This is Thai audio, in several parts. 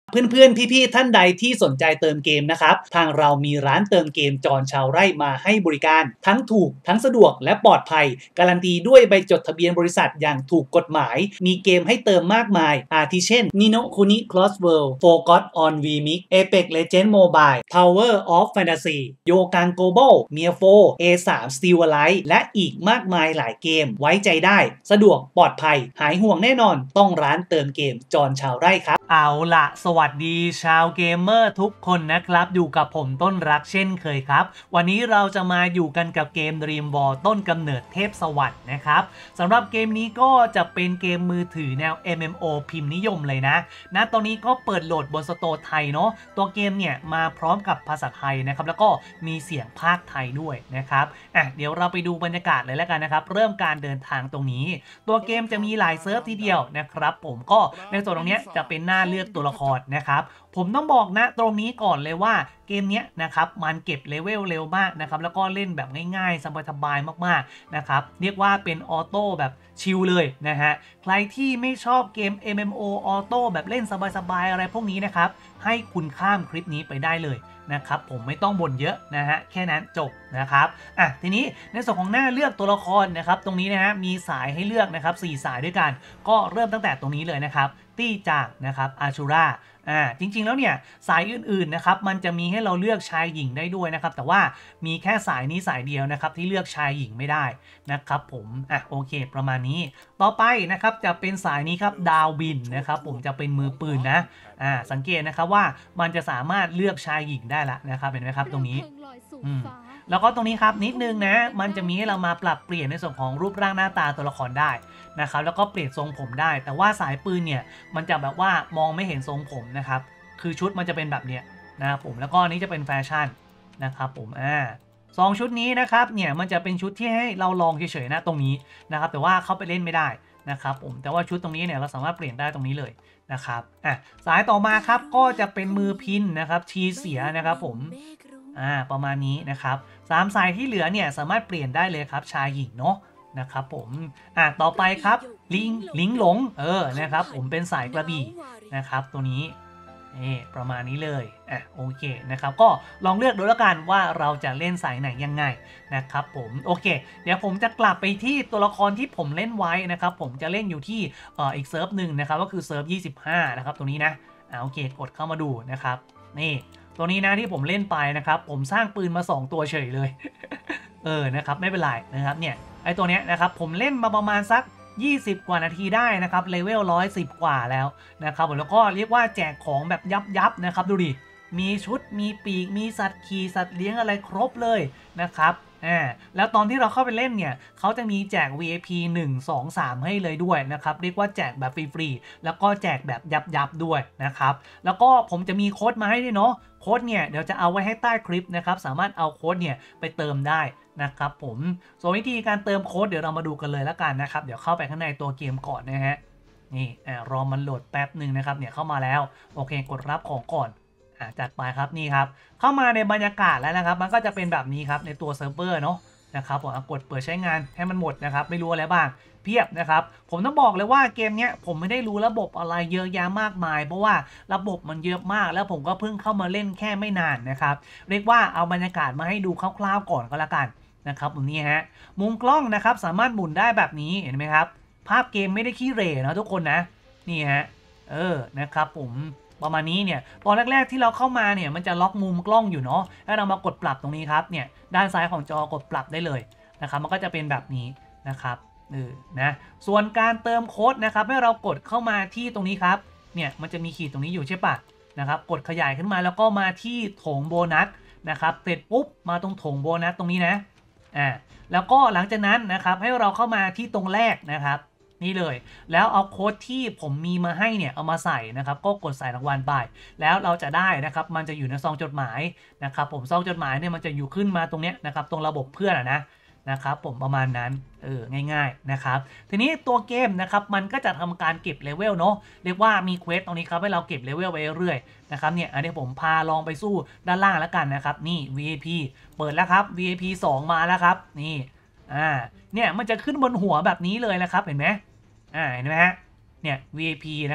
เพื่อนๆพี่ๆท่านใดที่สนใจเติมเกมนะครับทางเรามีร้านเติมเกมจอนชาวไร่มาให้บริการทั้งถูกทั้งสะดวกและปลอดภัยการันตีด้วยใบจดทะเบียนบริษัทอย่างถูกกฎหมายมีเกมให้เติมมากมายอาทิเช่น Nino Kuni Cross World Forgot on VMix Apex Legends Mobile Tower of Fantasy Yokan Global Mia4 A3 Steel Alliance และอีกมากมายหลายเกมไว้ใจได้สะดวกปลอดภัยหายห่วงแน่นอนต้องร้านเติมเกมจอนชาวไร่ครับเอาล่ะสวัสดีชาวเกมเมอร์ทุกคนนะครับอยู่กับผมต้นรักเช่นเคยครับวันนี้เราจะมาอยู่กันกับเกม Dream War ต้นกำเนิดเทพสวรรค์นะครับสำหรับเกมนี้ก็จะเป็นเกมมือถือแนว MMO พิมพ์นิยมเลยนะตอนนี้ก็เปิดโหลดบนสโตร์ไทยเนาะตัวเกมเนี่ยมาพร้อมกับภาษาไทยนะครับแล้วก็มีเสียงภาคไทยด้วยนะครับเดี๋ยวเราไปดูบรรยากาศเลยแล้วกันนะครับเริ่มการเดินทางตรงนี้ตัวเกมจะมีหลายเซิร์ฟทีเดียวนะครับผมก็ในส่วนตรงนี้จะเป็นหน้าเลือกตัวละครนะครับผมต้องบอกนะตรงนี้ก่อนเลยว่าเกมนี้นะครับมันเก็บเลเวลเร็วมากนะครับแล้วก็เล่นแบบง่ายๆสบายๆมากๆนะครับเรียกว่าเป็นออโต้แบบชิลเลยนะฮะใครที่ไม่ชอบเกม MMO ออโต้แบบเล่นสบายๆอะไรพวกนี้นะครับให้คุณข้ามคลิปนี้ไปได้เลยนะครับผมไม่ต้องบ่นเยอะนะฮะแค่นั้นจบนะครับทีนี้ในส่วนของหน้าเลือกตัวละครนะครับตรงนี้นะฮะมีสายให้เลือกนะครับ4สายด้วยกันก็เริ่มตั้งแต่ตรงนี้เลยนะครับตี้จากนะครับอาชูราจริงๆแล้วเนี่ยสายอื่นๆนะครับมันจะมีให้เราเลือกชายหญิงได้ด้วยนะครับแต่ว่ามีแค่สายนี้สายเดียวนะครับที่เลือกชายหญิงไม่ได้นะครับผมโอเคประมาณนี้ต่อไปนะครับจะเป็นสายนี้ครับดาวบินนะครับผมจะเป็นมือปืนนะสังเกตนะครับว่ามันจะสามารถเลือกชายหญิงได้ละนะครับเห็นไหมครับตรงนี้แล้วก็ตรงนี้ครับนิดนึงนะมันจะมีให้เรามาปรับเปลี่ยนในส่วนของรูปร่างหน้าตาตัวละครได้นะครับแล้วก็เปลี่ยนทรงผมได้แต่ว่าสายปืนเนี่ยมันจะแบบว่ามองไม่เห็นทรงผมนะครับคือชุดมันจะเป็นแบบเนี้ยนะครับผมแล้วก็นี้จะเป็นแฟชั่นนะครับผมสองชุดนี้นะครับเนี่ยมันจะเป็นชุดที่ให้เราลองเฉยๆนะตรงนี้นะครับแต่ว่าเข้าไปเล่นไม่ได้นะครับผมแต่ว่าชุดตรงนี้เนี่ยเราสามารถเปลี่ยนได้ตรงนี้เลยนะครับสายต่อมาครับก็จะเป็นมือพินนะครับชีเสียนะครับผมประมาณนี้นะครับ3สายที่เหลือเนี่ยสามารถเปลี่ยนได้เลยครับชายหญิงเนาะนะครับผมต่อไปครับลิงหลงนะครับผมเป็นสายกระบี่นะครับตัวนี้ประมาณนี้เลยโอเคนะครับก็ลองเลือกดูแล้วกันว่าเราจะเล่นสายไหนยังไงนะครับผมโอเคเดี๋ยวผมจะกลับไปที่ตัวละครที่ผมเล่นไว้นะครับผมจะเล่นอยู่ที่อีกเซิร์ฟหนึ่งนะครับก็คือเซิร์ฟ25นะครับตัวนี้นะโอเคกดเข้ามาดูนะครับนี่ตัวนี้นะที่ผมเล่นไปนะครับผมสร้างปืนมา2ตัวเฉยเลย นะครับไม่เป็นไรนะครับเนี่ยไอตัวเนี้ยนะครับผมเล่นมาประมาณสัก20กว่านาทีได้นะครับเลเวล110กว่าแล้วนะครับแล้วก็เรียกว่าแจกของแบบยับนะครับดูดิมีชุดมีปีกมีสัตว์ขี่สัตว์เลี้ยงอะไรครบเลยนะครับแล้วตอนที่เราเข้าไปเล่นเนี่ยเขาจะมีแจก VIP 1 2 3ให้เลยด้วยนะครับเรียกว่าแจกแบบฟรีๆแล้วก็แจกแบบยับด้วยนะครับแล้วก็ผมจะมีโค้ดมาให้ด้วยเนาะโค้ดเนี่ยเดี๋ยวจะเอาไว้ให้ใต้คลิปนะครับสามารถเอาโค้ดเนี่ยไปเติมได้นะครับผมส่วนวิธีการเติมโค้ดเดี๋ยวเรามาดูกันเลยแล้วกันนะครับเดี๋ยวเข้าไปข้างในตัวเกมก่อนนะฮะนี่รอมันโหลดแป๊บหนึ่งนะครับเนี่ยเข้ามาแล้วโอเคกดรับของก่อนจัดไปครับนี่ครับเข้ามาในบรรยากาศแล้วนะครับมันก็จะเป็นแบบนี้ครับในตัวเซิร์ฟเวอร์เนาะนะครับผมกดเปิดใช้งานให้มันหมดนะครับไม่รู้อะไรบ้างเพียบนะครับผมต้องบอกเลยว่าเกมเนี้ยผมไม่ได้รู้ระบบอะไรเยอะแยะมากมายเพราะว่าระบบมันเยอะมากแล้วผมก็เพิ่งเข้ามาเล่นแค่ไม่นานนะครับเรียกว่าเอาบรรยากาศมาให้ดูคร่าวๆก่อนก็แล้วกันนะครับตรงนี้ฮะมุมกล้องนะครับสามารถหมุนได้แบบนี้เห็นไหมครับภาพเกมไม่ได้ขี้เหร่นะทุกคนนะนี่ฮะนะครับผมประมาณนี้เนี่ยตอนแรกๆที่เราเข้ามาเนี่ยมันจะล็อกมุมกล้องอยู่เนาะให้เรามากดปรับตรงนี้ครับเนี่ยด้านซ้ายของจอกดปรับได้เลยนะครับมันก็จะเป็นแบบนี้นะครับนะส่วนการเติมโค้ดนะครับให้เรากดเข้ามาที่ตรงนี้ครับเนี่ยมันจะมีขีดตรงนี้อยู่ใช่ปะนะครับกดขยายขึ้นมาแล้วก็มาที่โถงโบนัสนะครับเสร็จปุ๊บมาตรงโถงโบนัสตรงนี้นะแล้วก็หลังจากนั้นนะครับให้เราเข้ามาที่ตรงแรกนะครับนี่เลยแล้วเอาโค้ดที่ผมมีมาให้เนี่ยเอามาใส่นะครับก็กดใส่รางวัลไปแล้วเราจะได้นะครับมันจะอยู่ในซองจดหมายนะครับผมซองจดหมายเนี่ยมันจะอยู่ขึ้นมาตรงเนี้ยนะครับตรงระบบเพื่อนนะครับผมประมาณนั้นง่ายๆนะครับทีนี้ตัวเกมนะครับมันก็จะทำการเก็บเลเวลเนาะเรียกว่ามีเควสตรงนี้ครับให้เราเก็บเลเวลไปเรื่อยๆนะครับเนี่ยอันนี้ผมพาลองไปสู้ด้านล่างแล้วกันนะครับนี่ VIP เปิดแล้วครับ VIP 2มาแล้วครับนี่เนี่ยมันจะขึ้นบนหัวแบบนี้เลยนะครับเห็นไหมเห็นไหมฮะเนี่ย VIP นะครับ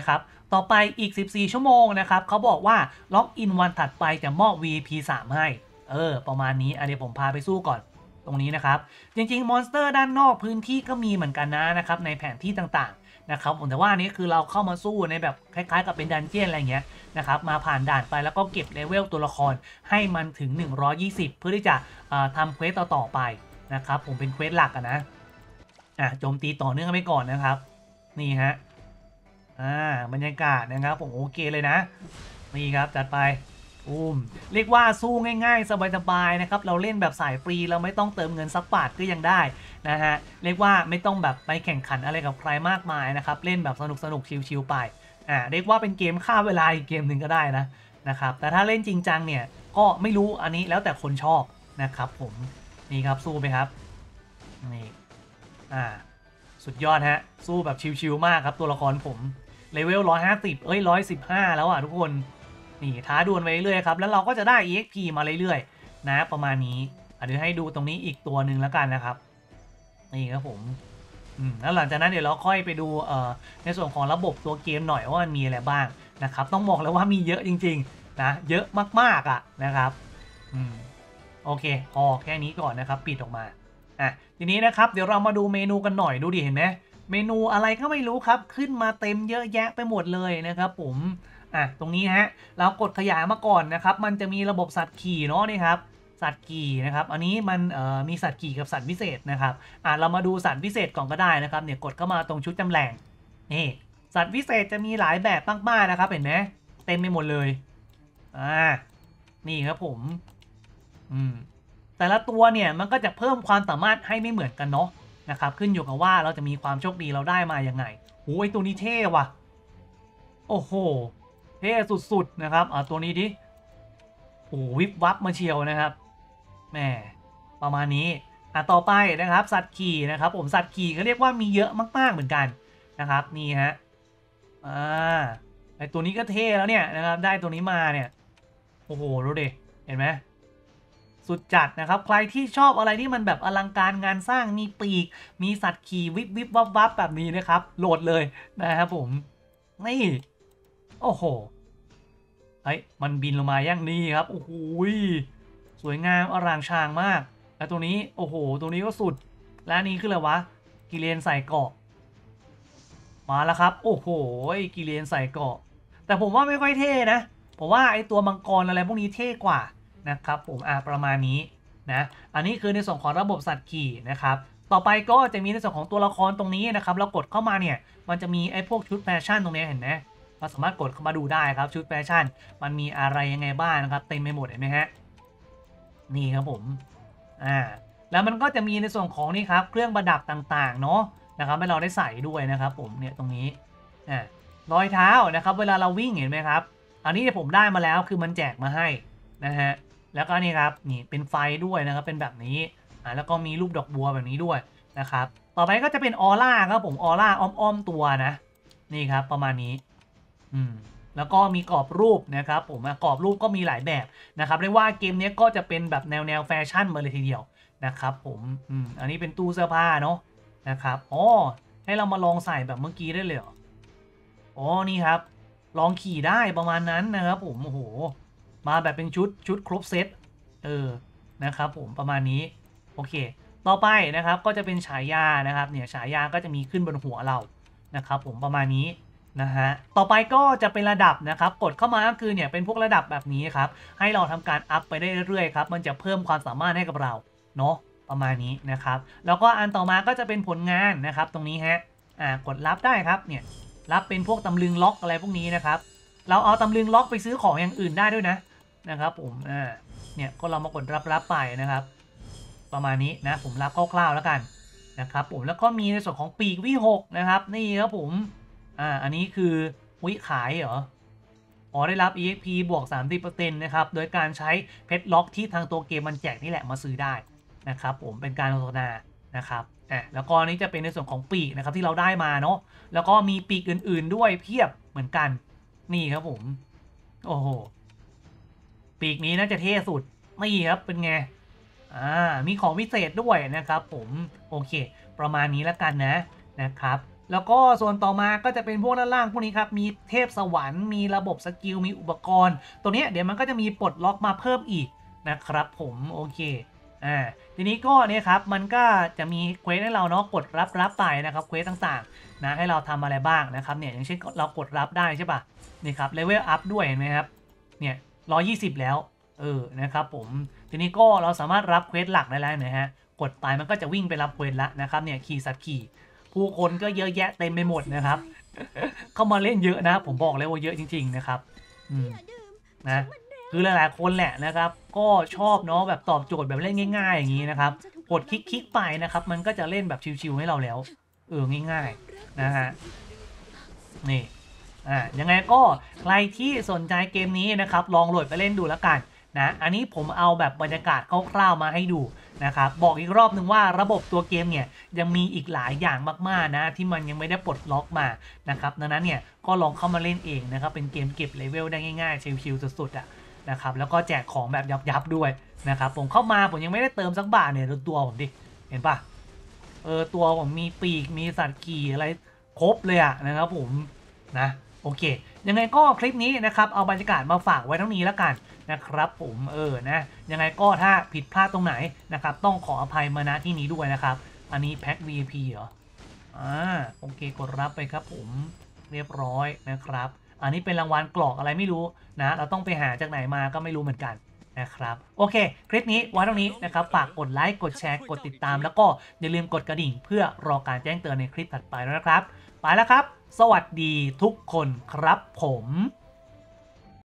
ต่อไปอีก14ชั่วโมงนะครับเขาบอกว่าล็อกอินวันถัดไปจะมอบ VIP 3ให้ประมาณนี้เดี๋ยวผมพาไปสู้ก่อนตรงนี้นะครับจริงๆมอนสเตอร์ด้านนอกพื้นที่ก็มีเหมือนกันนะครับในแผนที่ต่างๆนะครับผมแต่ว่านี้คือเราเข้ามาสู้ในแบบคล้ายๆกับเป็นดันเจี้ยนอะไรเงี้ยนะครับมาผ่านด่านไปแล้วก็เก็บเลเวลตัวละครให้มันถึง120เพื่อที่จะทำเควสต่อไปนะครับผมเป็นเควสหลักนะโจมตีต่อเนื่องไปก่อนนะครับนี่ฮะบรรยากาศนะครับผมโอเคเลยนะนี่ครับจัดไปเรียกว่าสู้ง่ายๆสบายๆนะครับเราเล่นแบบสายฟรีเราไม่ต้องเติมเงินสักบาทก็ยังได้นะฮะเรียกว่าไม่ต้องแบบไปแข่งขันอะไรกับใครมากมายนะครับเล่นแบบสนุกชิลๆไปเรียกว่าเป็นเกมฆ่าเวลาอีกเกมหนึ่งก็ได้นะครับแต่ถ้าเล่นจริงจังเนี่ยก็ไม่รู้อันนี้แล้วแต่คนชอบนะครับผมนี่ครับสู้ไปครับนี่สุดยอดฮะสู้แบบชิลๆมากครับตัวละครผมเลเวล150115แล้วทุกคนนี่ท้าดวลไปเรื่อยครับแล้วเราก็จะได้ EXP มาเรื่อยๆนะประมาณนี้เดี๋ยวให้ดูตรงนี้อีกตัวหนึ่งแล้วกันนะครับนี่ครับผมแล้วหลังจากนั้นเดี๋ยวเราค่อยไปดูในส่วนของระบบตัวเกมหน่อยว่ามันมีอะไรบ้างนะครับต้องบอกเลยว่ามีเยอะจริงๆนะเยอะมากๆนะครับโอเคพอแค่นี้ก่อนนะครับปิดออกมาทีนี้นะครับเดี๋ยวเรามาดูเมนูกันหน่อยดูดิเห็นไหมเมนูอะไรก็ไม่รู้ครับขึ้นมาเต็มเยอะแยะไปหมดเลยนะครับผมตรงนี้ฮะเรากดขยายมาก่อนนะครับมันจะมีระบบสัตว์ขี่เนาะนี่ครับสัตว์ขี่นะครับอันนี้มันมีสัตว์ขี่กับสัตว์พิเศษนะครับเรามาดูสัตว์พิเศษก่อนก็ได้นะครับเนี่ยกดเข้ามาตรงชุดจำแหน่งนี่สัตว์พิเศษจะมีหลายแบบมากๆนะครับเห็นไหมเต็มไปหมดเลยนี่ครับผมแต่ละตัวเนี่ยมันก็จะเพิ่มความสามารถให้ไม่เหมือนกันเนาะนะครับขึ้นอยู่กับว่าเราจะมีความโชคดีเราได้มายังไงโอ้ยตัวนี้เท่ว่ะโอ้โหเท่สุดๆนะครับตัวนี้ดิโอ้วิบวับมาเชียวนะครับแหมประมาณนี้ต่อไปนะครับสัตว์ขี่นะครับผมสัตว์ขี่เขาเรียกว่ามีเยอะมากๆเหมือนกันนะครับนี่ฮะไอตัวนี้ก็เท่แล้วเนี่ยนะครับได้ตัวนี้มาเนี่ยโอ้โหดูดิเห็นไหมสุดจัดนะครับใครที่ชอบอะไรที่มันแบบอลังการงานสร้างมีปีกมีสัตว์ขี่วิบวิบวับวับแบบนี้นะครับโหลดเลยนะครับผมนี่โอ้โหมันบินลงมาอย่างนี้ครับโอ้โหสวยงามอร่างชางมากแล้วตัวนี้โอ้โหตัวนี้ก็สุดและนี้คืออะไรวะกิเลนใส่เกาะมาแล้วครับโอ้โหกิเลนใส่เกาะแต่ผมว่าไม่ค่อยเท่นะผมว่าไอตัวมังกรอะไรพวกนี้เท่กว่านะครับผมประมาณนี้นะอันนี้คือในส่วนของระบบสัตว์ขี่นะครับต่อไปก็จะมีในส่วนของตัวละครตรงนี้นะครับเรากดเข้ามาเนี่ยมันจะมีไอ้พวกชุดแฟชั่นตรงนี้เห็นไหมเราสามารถกดเข้ามาดูได้ครับชุดแฟชั่นมันมีอะไรยังไงบ้างนะครับเต็มไปหมดเห็นไหมฮะนี่ครับผมแล้วมันก็จะมีในส่วนของนี่ครับเครื่องประดับต่างๆเนาะนะครับให้เราได้ใส่ด้วยนะครับผมเนี่ยตรงนี้รอยเท้านะครับเวลาเราวิ่งเห็นไหมครับอันนี้ผมได้มาแล้วคือมันแจกมาให้นะฮะแล้วก็นี่ครับนี่เป็นไฟด้วยนะครับเป็นแบบนี้แล้วก็มีรูปดอกบัวแบบนี้ด้วยนะครับต่อไปก็จะเป็นออร่าครับผมออร่าอ้อมตัวนะนี่ครับประมาณนี้แล้วก็มีกรอบรูปนะครับผมกรอบรูปก็มีหลายแบบนะครับเรียกว่าเกมนี้ก็จะเป็นแบบแนวแฟชั่นมาเลยทีเดียวนะครับผมอันนี้เป็นตู้เสื้อผ้าเนาะนะครับให้เรามาลองใส่แบบเมื่อกี้ได้เลยเหรอนี่ครับลองขี่ได้ประมาณนั้นนะครับผมโอ้โหมาแบบเป็นชุดครบเซตนะครับผมประมาณนี้โอเคต่อไปนะครับก็จะเป็นฉายานะครับเนี่ยฉายาก็จะมีขึ้นบนหัวเรานะครับผมประมาณนี้นะฮะต่อไปก็จะเป็นระดับนะครับกดเข้ามาก็คือเนี่ยเป็นพวกระดับแบบนี้ครับให้เราทำการอัพไปได้เรื่อยๆครับมันจะเพิ่มความสามารถให้กับเราเนาะประมาณนี้นะครับแล้วก็อันต่อมาก็จะเป็นผลงานนะครับตรงนี้ฮะกดรับได้ครับเนี่ยรับเป็นพวกตำลึงล็อกอะไรพวกนี้นะครับเราเอาตำลึงล็อกไปซื้อของอย่างอื่นได้ด้วยนะครับผมเนี่ยก็เรามากดรับไปนะครับประมาณนี้นะผมรับคร่าวๆแล้วกันนะครับผมแล้วก็มีในส่วนของปีกวิหกนะครับนี่ครับผมอันนี้คือขายเหรอได้รับ EXP บวก 30% นะครับโดยการใช้เพชรล็อกที่ทางตัวเกมมันแจกนี่แหละมาซื้อได้นะครับผมเป็นการโฆษณานะครับแล้วก็นี้จะเป็นในส่วนของปีกนะครับที่เราได้มาเนาะแล้วก็มีปีกอื่นๆด้วยเพียบเหมือนกันนี่ครับผมโอ้โหปีกนี้น่าจะเท่สุดนี่ครับเป็นไงมีของพิเศษด้วยนะครับผมโอเคประมาณนี้แล้วกันนะครับแล้วก็ส่วนต่อมาก็จะเป็นพวกด้านล่างพวกนี้ครับมีเทพสวรรค์มีระบบสกิลมีอุปกรณ์ตัวนี้เดี๋ยวมันก็จะมีปลดล็อกมาเพิ่มอีกนะครับผมโอเคทีนี้ก็เนี่ยครับมันก็จะมีเควสให้เราเนาะกดรับไปนะครับเควสต่างๆนะให้เราทำอะไรบ้างนะครับเนี่ยอย่างเช่นเรากดรับได้ใช่ปะนี่ครับเลเวลอัพด้วยเห็นไหมครับเนี่ย120แล้วนะครับผมทีนี้ก็เราสามารถรับเควสหลักได้แล้วนะฮะกดไปมันก็จะวิ่งไปรับเควสละนะครับเนี่ยขี่สัตว์ขี่ผู้คนก็เยอะแยะเต็มไปหมดนะครับ เข้ามาเล่นเยอะนะผมบอกเลยว่าเยอะจริงๆนะครับนะคือหลายๆคนแหละนะครับก็ชอบเนาะแบบตอบโจทย์แบบเล่นง่ายๆอย่างนี้นะครับกดคลิกไปนะครับมันก็จะเล่นแบบชิวๆให้เราแล้วง่ายๆนะฮะนี่ยังไงก็ใครที่สนใจเกมนี้นะครับลองโหลดไปเล่นดูแล้วกันนะอันนี้ผมเอาแบบบรรยากาศคร่าวๆมาให้ดูนะครับบอกอีกรอบนึงว่าระบบตัวเกมเนี่ยยังมีอีกหลายอย่างมากๆนะที่มันยังไม่ได้ปลดล็อกมานะครับดังนั้นเนี่ยก็ลองเข้ามาเล่นเองนะครับเป็นเกมเก็บเลเวลได้ง่ายๆชิลๆสุดๆอ่ะนะครับแล้วก็แจกของแบบยับๆด้วยนะครับผมเข้ามาผมยังไม่ได้เติมสักบาทเนี่ยดูตัวผมดิเห็นปะตัวผมมีปีกมีสัตว์ขี่อะไรครบเลยอะนะครับผมนะโอเคยังไงก็คลิปนี้นะครับเอาบรรยากาศมาฝากไว้เท่านี้แล้วกันนะครับผมนะยังไงก็ถ้าผิดพลาดตรงไหนนะครับต้องขออภัยมาณที่นี้ด้วยนะครับอันนี้แพ็ค VIP เหรอโอเคกดรับไปครับผมเรียบร้อยนะครับอันนี้เป็นรางวัลกรอกอะไรไม่รู้นะเราต้องไปหาจากไหนมาก็ไม่รู้เหมือนกันนะครับโอเคคลิปนี้ไว้ตรงนี้นะครับฝากกดไลค์กดแชร์กดติดตามแล้วก็อย่าลืมกดกระดิ่งเพื่อรอการแจ้งเตือนในคลิปถัดไปนะครับไปแล้วครับสวัสดีทุกคนครับผม